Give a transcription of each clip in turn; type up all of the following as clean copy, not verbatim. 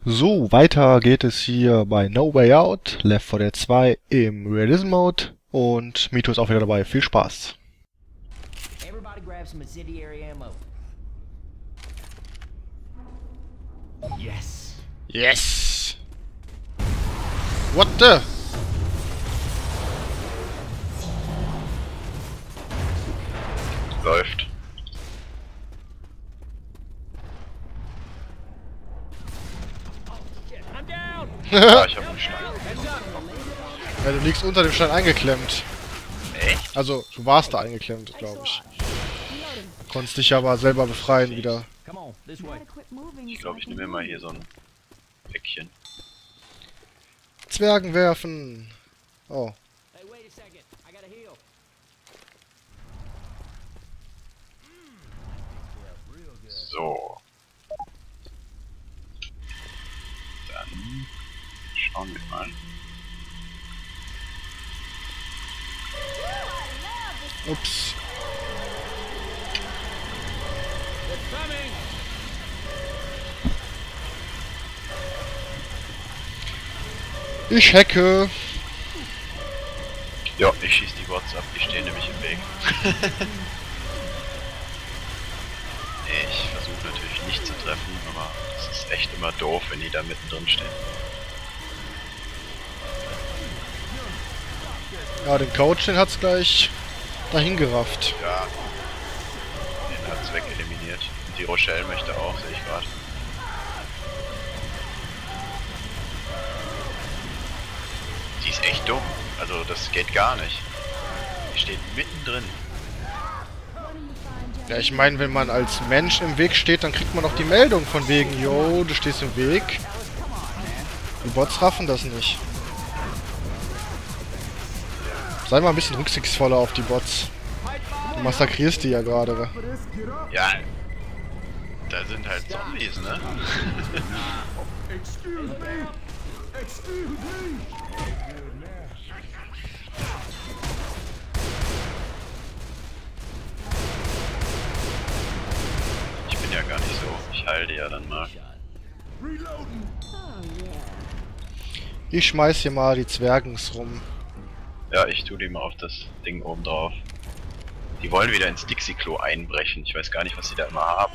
So, weiter geht es hier bei No Way Out, Left 4 Dead 2 im Realism Mode und Mito ist auch wieder dabei. Viel Spaß. Everybody grab some incendiary ammo. Yes. Yes! What the? Läuft. I'm down. Ja, ich hab einen Stein. Ja, du liegst unter dem Stein eingeklemmt. Echt? Also, du warst da eingeklemmt, glaube ich. Konntest dich aber selber befreien wieder. Come on, this way. Ich glaube, ich nehme mir mal hier so ein Päckchen. Zwergen werfen. Oh. Hey, wait a second. I gotta heal. So. Dann schauen wir mal. Ups. It's coming. Ich hacke. Ja, ich schieße die Bots ab, die stehen nämlich im Weg. Ich versuche natürlich nicht zu treffen, aber es ist echt immer doof, wenn die da mittendrin stehen. Ja, den Coach, den hat's gleich dahin gerafft. Ja. Den hat's wegeliminiert. Und die Rochelle möchte auch, sehe ich gerade. Die ist echt dumm. Also das geht gar nicht. Die steht mittendrin. Ja, ich meine, wenn man als Mensch im Weg steht, dann kriegt man auch die Meldung von wegen, yo, du stehst im Weg. Die Bots raffen das nicht. Sei mal ein bisschen rücksichtsvoller auf die Bots. Du massakrierst die ja gerade. Ja. Da sind halt Zombies, ne? Ich bin ja gar nicht so. Ich heile die ja dann mal. Ich schmeiß hier mal die Zwergens rum. Ja, ich tue die mal auf das Ding oben drauf. Die wollen wieder ins Dixie-Klo einbrechen. Ich weiß gar nicht, was sie da immer haben.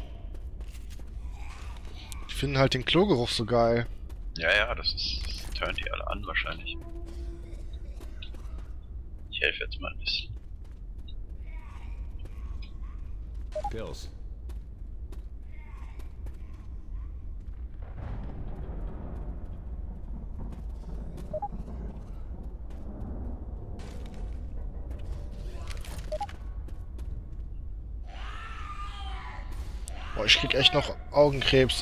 Die finden halt den Klogeruch so geil. Ja, das turnt die alle an wahrscheinlich. Ich helfe jetzt mal ein bisschen. Pills. Boah, ich krieg echt noch Augenkrebs,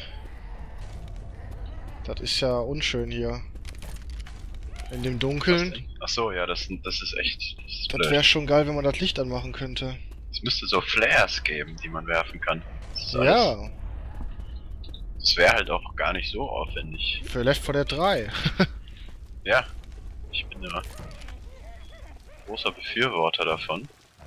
Das ist ja unschön hier. In dem Dunkeln. Ach so, ja, das ist echt. Das blöd. wäre schon geil, wenn man das Licht anmachen könnte. Es müsste so Flares geben, die man werfen kann. Ja, Das wäre halt auch gar nicht so aufwendig. für Left 4 Dead 3. Ja, ich bin ja großer Befürworter davon.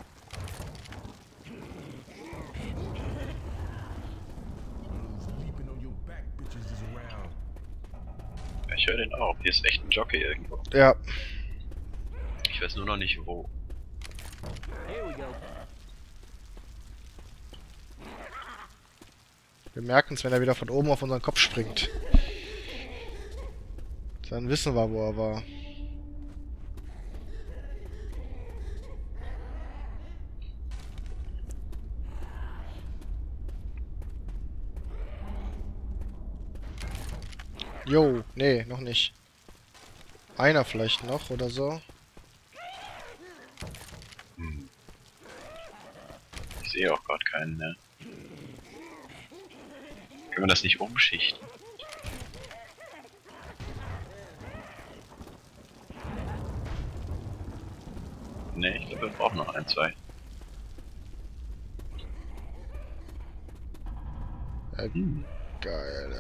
Ja, ich höre den auch. Hier ist echt ein Jockey irgendwo. Ja. Ich weiß nur noch nicht wo. Here we go. Wir merken es, wenn er wieder von oben auf unseren Kopf springt. Dann wissen wir, wo er war. Jo, nee, noch nicht. Einer vielleicht noch oder so. Ich sehe auch gerade keinen, ne? Können wir das nicht umschichten? Ne, ich glaube, wir brauchen noch ein, zwei. Geil,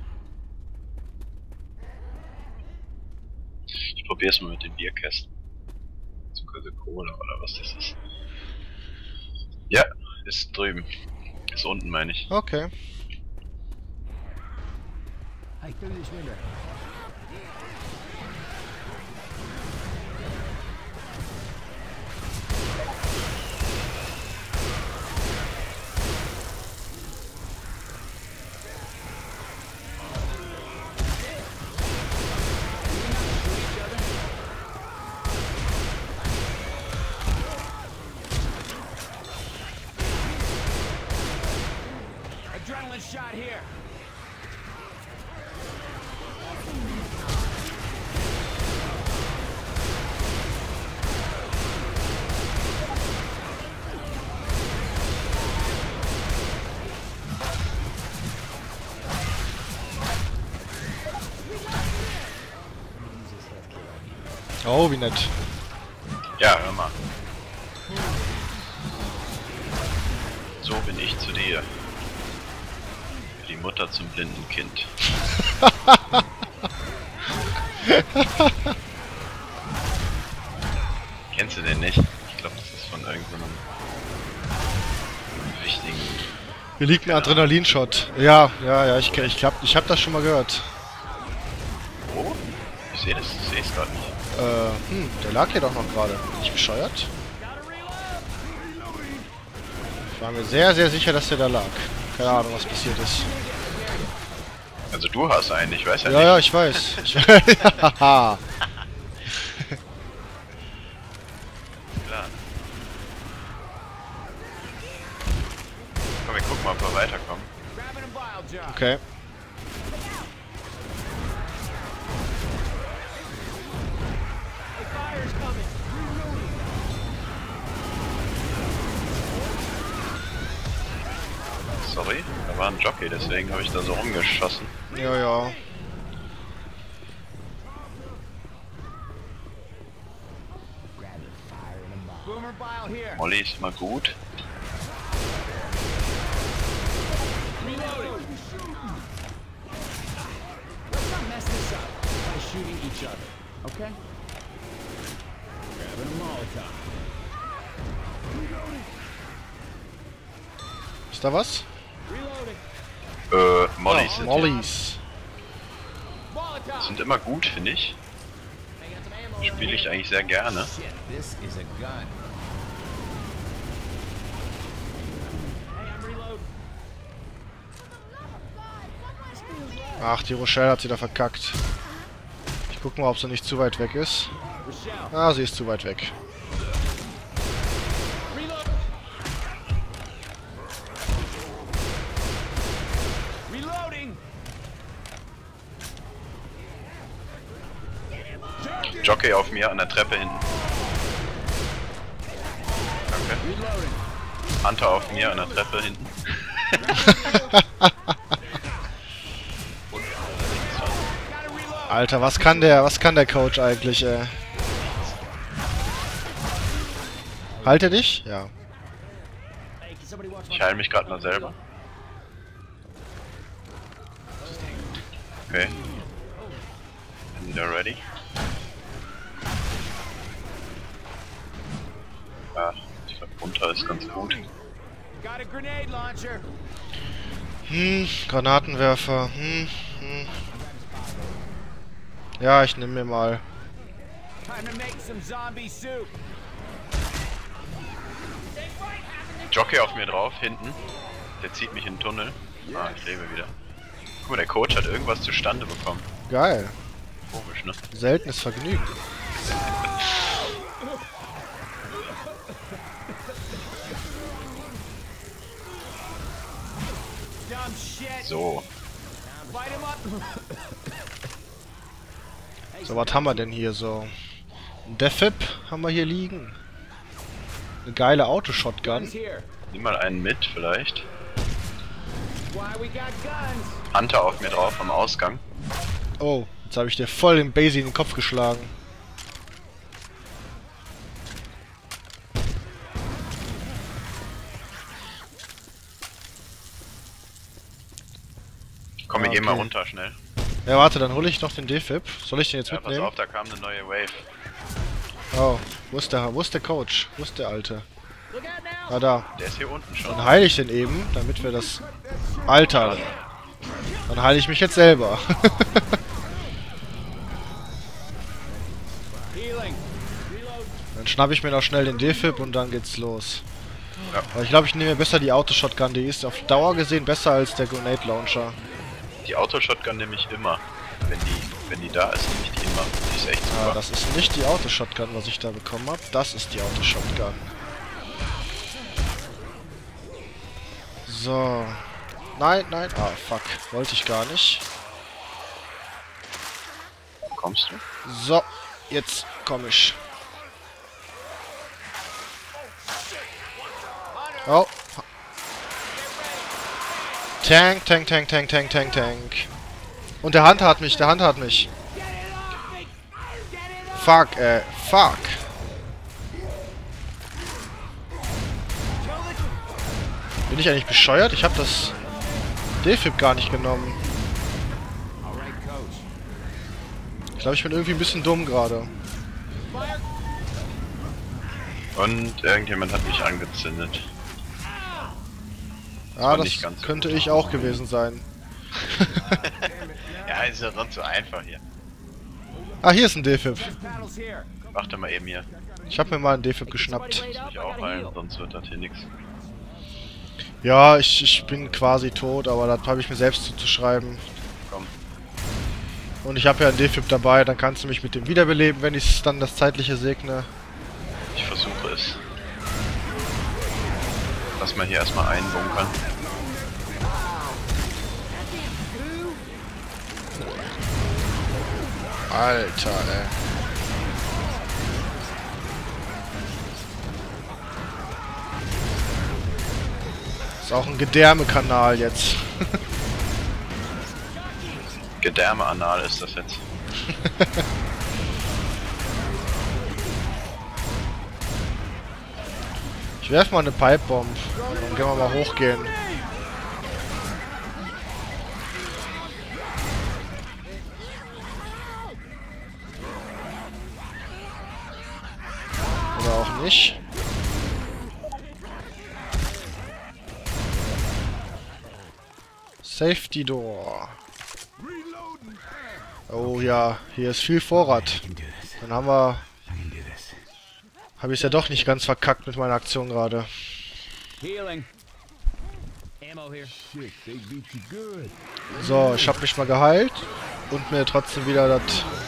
Ich probier's mal mit den Bierkästen. Beziehungsweise Cola oder was das ist. Ja, ist drüben. Ist unten, meine ich. Okay. Hey, through this window. Adrenaline shot here. Oh, wie nett. Ja, hör mal. So bin ich zu dir. Die Mutter zum blinden Kind. Kennst du den nicht? Ich glaube, das ist von irgendeinem wichtigen... Hier liegt ein Adrenalinshot. Ja, ich hab das schon mal gehört. Oh? Ich sehe es gerade nicht. Der lag hier doch noch gerade. Nicht bescheuert? Ich war mir sehr, sehr sicher, dass der da lag. Keine Ahnung, was passiert ist. Also du hast einen, ich weiß ja, Ja, nicht. ja, ich weiß. Klar. Komm, wir gucken mal, ob wir weiterkommen. Grabbing a vial jar. Okay. Hey, fire's coming. Sorry, da war ein Jockey, deswegen habe ich da so rumgeschossen. Ja, ja. Grabbing fire in a bottle. Boomer vial here. Molly ist mal gut. Reloading. Let's not mess this up by shooting each other, okay? Grabbing a Molotov. Ist da was? Reloading. Mollys Oh, Mollys. Molotov. sind immer gut, finde ich. Hey, got some ammo. Spiele ich eigentlich sehr gerne. Shit, this is a gun. Hey, I'm reloading. Ach, die Rochelle hat sie da verkackt. Ich guck mal, ob sie nicht zu weit weg ist. Rochelle. Ah, sie ist zu weit weg. Reload. Reloading. Jockey auf mir an der Treppe hinten. Danke. Reloading. Hunter auf mir an der Treppe hinten. Gotta reload. Alter, was kann der Coach eigentlich, Halt er dich? Ja. Hey, can somebody watch my Ich heile mich gerade mal selber. Okay. Bin wieder ready. Ja, ich glaube runter ist ganz gut. Got a grenade launcher. Granatenwerfer. Ja, ich nehme mir mal. Time to make some zombie soup. Jockey auf mir drauf, hinten. Der zieht mich in den Tunnel. Ah, ich lebe wieder. Guck mal, der Coach hat irgendwas zustande bekommen. Geil. Komisch, ne? Seltenes Vergnügen. Dumb shit. So. Fight him up. So, was haben wir denn hier so? Ein Defib haben wir hier liegen. Eine geile Autoshotgun. Guns here. Nimm mal einen mit, vielleicht. Why we got guns? Hunter auf mir drauf am Ausgang. Oh, jetzt habe ich dir voll den Basie in den Kopf geschlagen. Komm, wir Ah, gehen mal okay. runter, schnell. Ja, warte, dann hole ich noch den Defib. Soll ich den jetzt Ja, pass mitnehmen? auf, da kam eine neue Wave. Oh, wo ist der Coach? Wo ist der Alte? Look out now. Ah, da. Der ist hier unten schon. Dann heile ich den eben, damit wir das... Alter. Dann heile ich mich jetzt selber. Dann schnappe ich mir noch schnell den Defib und dann geht's los. Ja. Aber ich glaube, ich nehme mir besser die Auto-Shotgun. Die ist auf Dauer gesehen besser als der Grenade Launcher. Die Auto-Shotgun nehme ich immer. Wenn die da ist, nehme ich die immer. Die ist echt super. Ah, das ist nicht die Auto-Shotgun, was ich da bekommen habe. Das ist die Auto-Shotgun. So. Nein, nein. Ah, fuck. Wollte ich gar nicht. Kommst du? So. Jetzt komm ich. Oh. Tank, Tank, Tank, Tank, Tank, Tank, Tank. Und der Hunter hat mich, der Hunter hat mich. Fuck, fuck. Bin ich eigentlich bescheuert? Ich habe das Defib gar nicht genommen. Ich glaube, ich bin irgendwie ein bisschen dumm gerade. Und irgendjemand hat mich angezündet. Ah, nicht das ganz so könnte gut. ich auch gewesen sein. Ja, ist ja sonst so einfach hier. Ah, hier ist ein Defib. Paddles here. Mach doch mal eben hier. Ich habe mir mal einen Defib geschnappt. Ich auch ein, sonst wird das hier nichts. Ja, ich bin quasi tot, aber das habe ich mir selbst zuzuschreiben. Komm. Und ich habe ja einen Defib dabei, dann kannst du mich mit dem wiederbeleben, wenn ich dann das Zeitliche segne. Ich versuche es. Lass mal hier erstmal einbunkern. Alter, ey. Ist auch ein Gedärme-Kanal jetzt. Gedärme-Anal ist das jetzt. Ich werf mal eine Pipebomb. Dann können wir mal hochgehen. Oder auch nicht. Safety Door. Oh ja, hier ist viel Vorrat. Dann haben wir... Habe ich es ja doch nicht ganz verkackt mit meiner Aktion gerade. Healing. Ammo here. So, ich habe mich mal geheilt und mir trotzdem wieder das...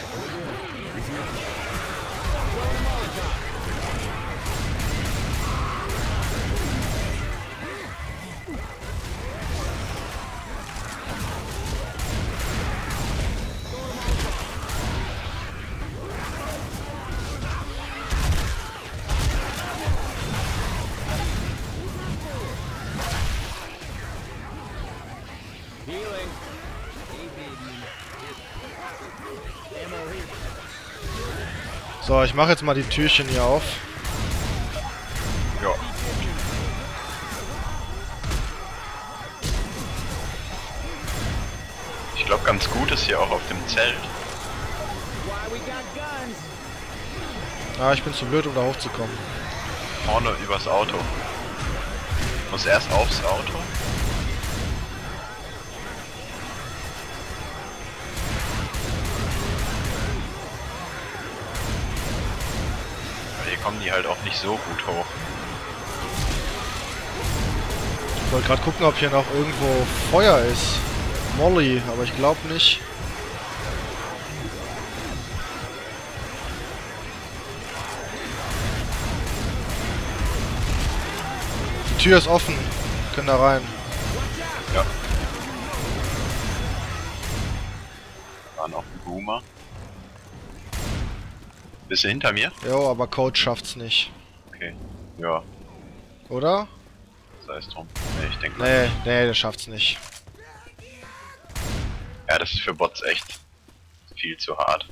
Healing. Hey, baby. Ammo here. So, ich mache jetzt mal die Türchen hier auf. Ja. Ich glaube, ganz gut ist hier auch auf dem Zelt. Why we got guns? Ah, ich bin zu blöd, um da hochzukommen. Vorne übers Auto. Muss erst aufs Auto. Weil hier kommen die halt auch nicht so gut hoch. Ich wollte gerade gucken, ob hier noch irgendwo Feuer ist. Molly, aber ich glaube nicht. Die Tür ist offen. Wir können da rein. Ja. War noch ein Boomer. Bist du hinter mir? Jo, aber Code schafft's nicht. Okay. Ja, Oder? sei es drum. Nee, ich denke Nee, nee, der schafft's nicht. Ja, das ist für Bots echt viel zu hart.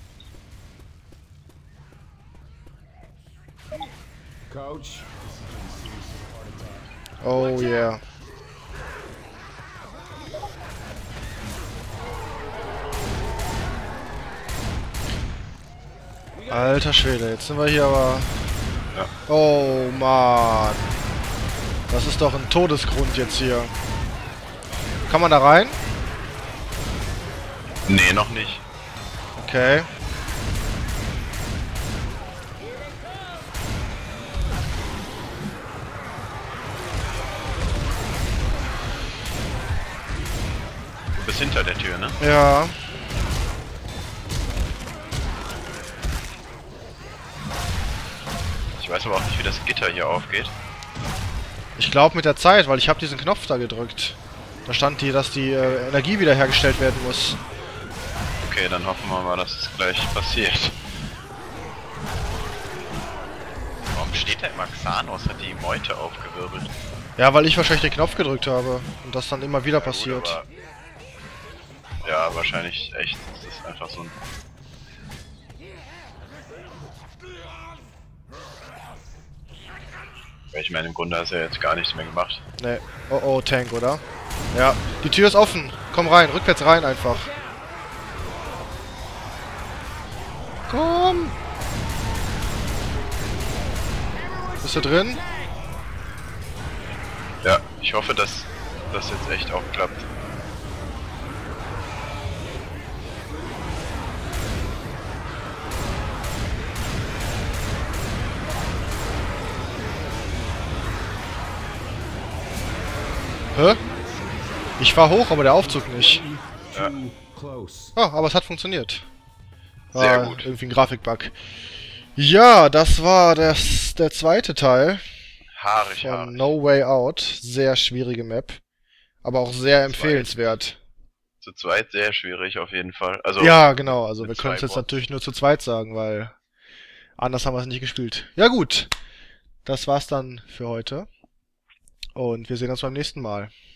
Coach. Oh yeah. Alter Schwede, jetzt sind wir hier aber... Ja. Oh Mann. Das ist doch ein Todesgrund jetzt hier. Kann man da rein? Nee, noch nicht. Okay. Du bist hinter der Tür, ne? Ja. Ich weiß aber auch nicht, wie das Gitter hier aufgeht. Ich glaube mit der Zeit, weil ich habe diesen Knopf da gedrückt. Da stand dass die Energie wiederhergestellt werden muss. Okay, dann hoffen wir mal, dass es gleich passiert. Warum steht da immer Xanos? Hat die Meute aufgewirbelt? Ja, weil ich wahrscheinlich den Knopf gedrückt habe. Und das dann immer wieder Ja, gut, passiert. aber ja, wahrscheinlich echt. Das ist einfach so ein... Ich meine, im Grunde hast du ja jetzt gar nichts mehr gemacht. Ne. Oh oh, Tank, oder? Ja. Die Tür ist offen. Komm rein. Rückwärts rein einfach. Komm! Bist du drin? Ja, ich hoffe, dass das jetzt echt auch klappt. Hä? Ich fahr hoch, aber der Aufzug nicht. Ja. Ah, aber es hat funktioniert. Sehr War gut. irgendwie ein Grafikbug. Ja, das war der zweite Teil Haarig, von haarig. No Way Out. Sehr schwierige Map. Aber auch sehr empfehlenswert. Zu zweit sehr schwierig auf jeden Fall. Also Ja, genau. Also wir mit können es zwei jetzt Bots. natürlich nur zu zweit sagen, weil anders haben wir es nicht gespielt. Ja gut, das war's dann für heute. Und wir sehen uns beim nächsten Mal.